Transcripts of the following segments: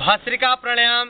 भस्त्रिका प्राणायाम,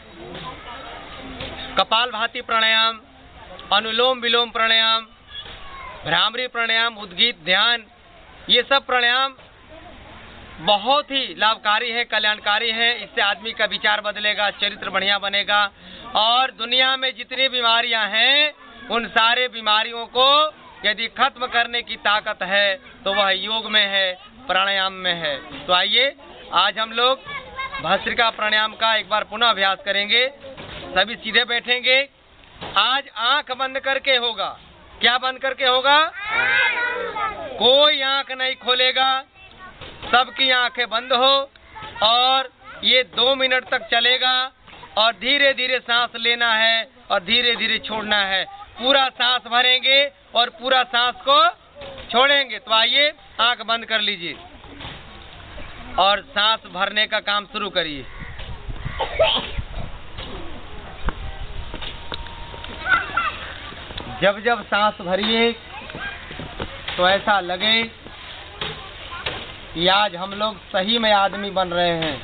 कपालभाति प्राणायाम, अनुलोम विलोम प्राणायाम, भ्रामरी प्राणायाम, उद्गीत ध्यान, ये सब प्राणायाम बहुत ही लाभकारी है, कल्याणकारी है। इससे आदमी का विचार बदलेगा, चरित्र बढ़िया बनेगा और दुनिया में जितनी बीमारियां हैं उन सारे बीमारियों को यदि खत्म करने की ताकत है तो वह योग में है, प्राणायाम में है। तो आइए आज हम लोग भस्त्रिका प्राणायाम का एक बार पुनः अभ्यास करेंगे। सभी सीधे बैठेंगे। आज आंख बंद करके होगा। क्या बंद करके होगा? कोई आंख नहीं खोलेगा, सबकी आंखें बंद हो और ये 2 मिनट तक चलेगा और धीरे धीरे सांस लेना है और धीरे धीरे छोड़ना है। पूरा सांस भरेंगे और पूरा सांस को छोड़ेंगे। तो आइए आंख बंद कर लीजिए और सांस भरने का काम शुरू करिए। जब जब सांस भरिए तो ऐसा लगे कि आज हम लोग सही में आदमी बन रहे हैं।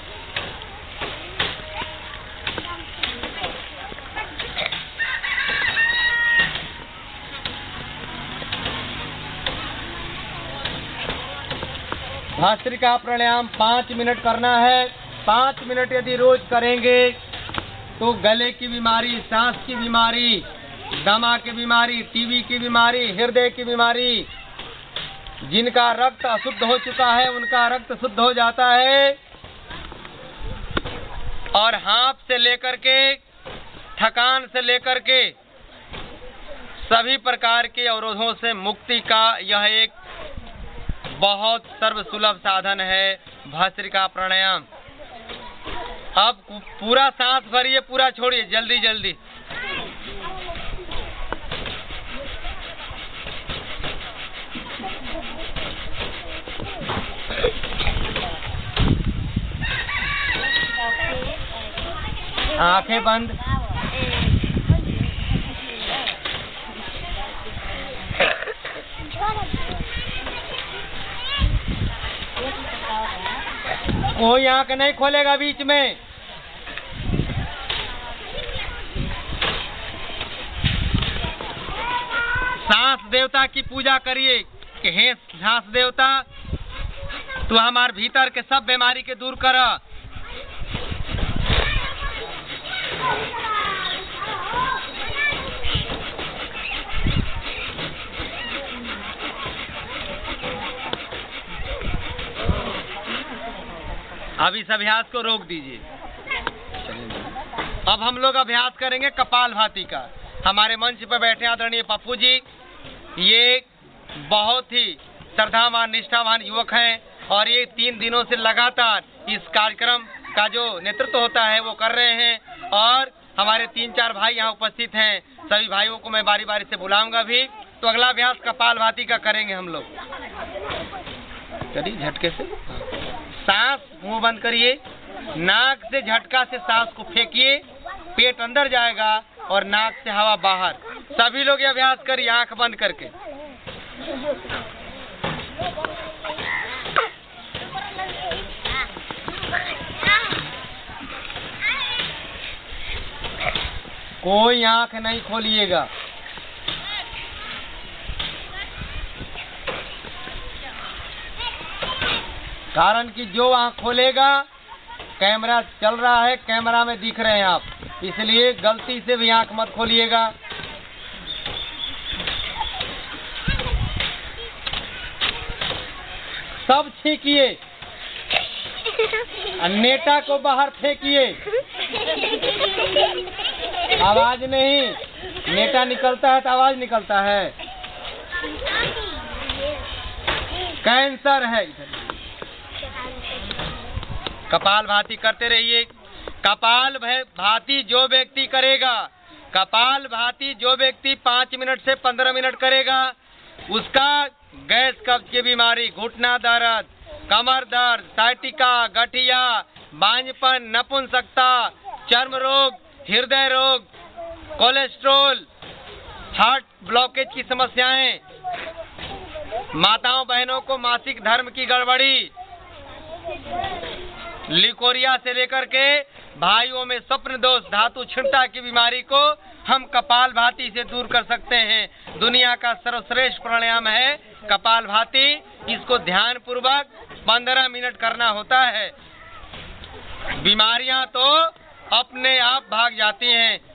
भस्त्रिका प्राणायाम 5 मिनट करना है। 5 मिनट यदि रोज करेंगे तो गले की बीमारी, सांस की बीमारी, दमा की बीमारी, टीबी की बीमारी, हृदय की बीमारी, जिनका रक्त अशुद्ध हो चुका है उनका रक्त शुद्ध हो जाता है और हांफ से लेकर के, थकान से लेकर के सभी प्रकार के अवरोधों से मुक्ति का यह एक बहुत सर्वसुलभ साधन है भस्त्रिका प्राणायाम। अब पूरा सांस भरिए, पूरा छोड़िए, जल्दी जल्दी। आंखें बंद। कोई आंख नहीं खोलेगा बीच में। सांस देवता की पूजा करिए कि हे सांस देवता, तू हमारे भीतर के सब बीमारी के दूर कर। अब इस अभ्यास को रोक दीजिए। अब हम लोग अभ्यास करेंगे कपालभाति का। हमारे मंच पर बैठे आदरणीय पप्पू जी, ये बहुत ही श्रद्धावान निष्ठावान युवक हैं और ये 3 दिनों से लगातार इस कार्यक्रम का जो नेतृत्व होता है वो कर रहे हैं और हमारे 3-4 भाई यहाँ उपस्थित हैं। सभी भाइयों को मैं बारी बारी से बुलाऊंगा भी। तो अगला अभ्यास कपालभाति का करेंगे हम लोग। चलिए झटके से सांस मुंह बंद करिए, नाक से झटका से सांस को फेंकिए, पेट अंदर जाएगा और नाक से हवा बाहर। सभी लोग ये अभ्यास करिए आंख बंद करके। कोई आंख नहीं खोलिएगा। कारण कि जो आंख खोलेगा, कैमरा चल रहा है, कैमरा में दिख रहे हैं आप, इसलिए गलती से भी आंख मत खोलिएगा। सब छींकिए, नेटा को बाहर फेंकिए। आवाज नहीं, नेटा निकलता है तो आवाज निकलता है। कैंसर है। कपालभाति करते रहिए। कपालभाति जो व्यक्ति करेगा, कपालभाति जो व्यक्ति 5 मिनट से 15 मिनट करेगा, उसका गैस कब्ज की बीमारी, घुटना दर्द, कमर दर्द, साइटिका, गठिया, बांझपन, नपुंसकता, चर्म रोग, हृदय रोग, कोलेस्ट्रोल, हार्ट ब्लॉकेज की समस्याएं, माताओं बहनों को मासिक धर्म की गड़बड़ी, लिकोरिया से लेकर के भाइयों में स्वप्न दोष, धातु क्षीणता की बीमारी को हम कपालभाति से दूर कर सकते हैं। दुनिया का सर्वश्रेष्ठ प्राणायाम है कपालभाति। इसको ध्यान पूर्वक 15 मिनट करना होता है। बीमारियां तो अपने आप भाग जाती हैं।